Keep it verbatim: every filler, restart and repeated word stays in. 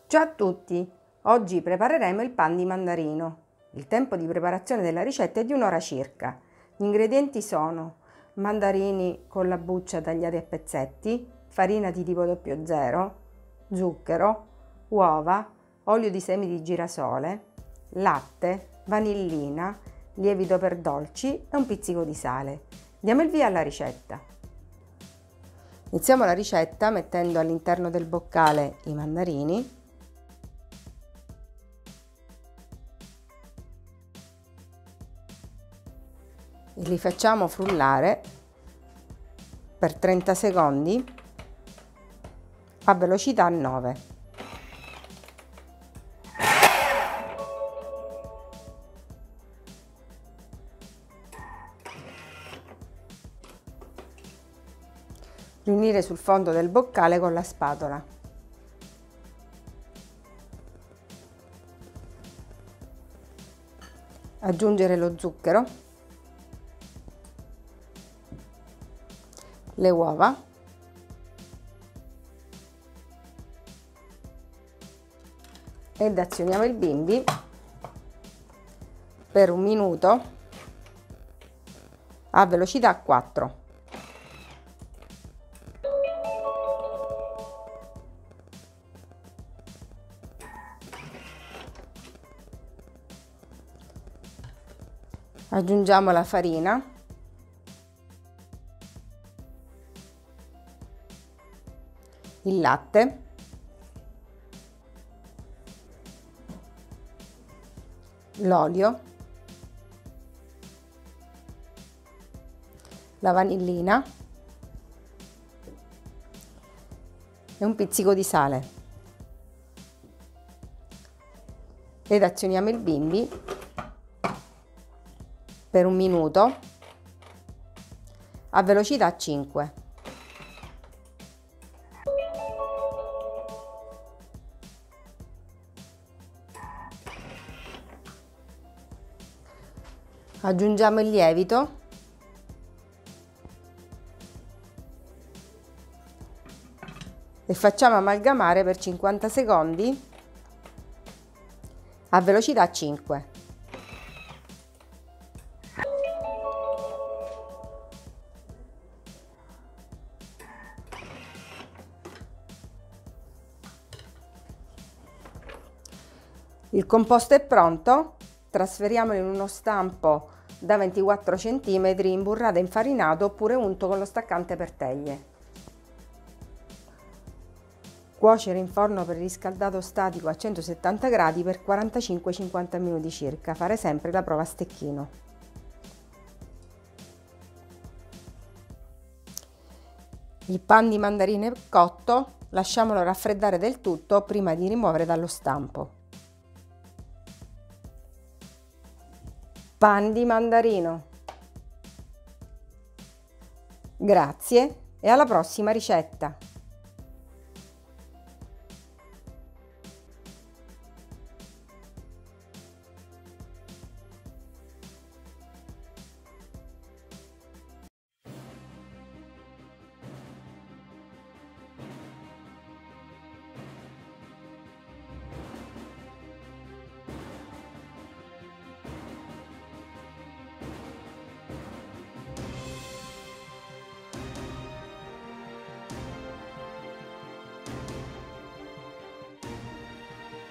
Ciao a tutti! Oggi prepareremo il pan di mandarino. Il tempo di preparazione della ricetta è di un'ora circa. Gli ingredienti sono mandarini con la buccia tagliati a pezzetti, farina di tipo zero zero, zucchero, uova, olio di semi di girasole, latte, vanillina, lievito per dolci e un pizzico di sale. Diamo il via alla ricetta. Iniziamo la ricetta mettendo all'interno del boccale i mandarini. E li facciamo frullare per trenta secondi a velocità nove. Riunire sul fondo del boccale con la spatola. Aggiungere lo zucchero, le uova, ed azioniamo il bimbi per un minuto a velocità quattro. Aggiungiamo la farina, il latte, l'olio, la vanillina e un pizzico di sale ed azioniamo il bimbi per un minuto a velocità cinque. Aggiungiamo il lievito e facciamo amalgamare per cinquanta secondi a velocità cinque. Il composto è pronto. Trasferiamolo in uno stampo da ventiquattro centimetri imburrato e infarinato oppure unto con lo staccante per teglie. Cuocere in forno preriscaldato statico a centosettanta gradi per quarantacinque cinquanta minuti circa. Fare sempre la prova a stecchino. Il pan di mandarino è cotto, lasciamolo raffreddare del tutto prima di rimuovere dallo stampo. Pan di mandarino. Grazie e alla prossima ricetta!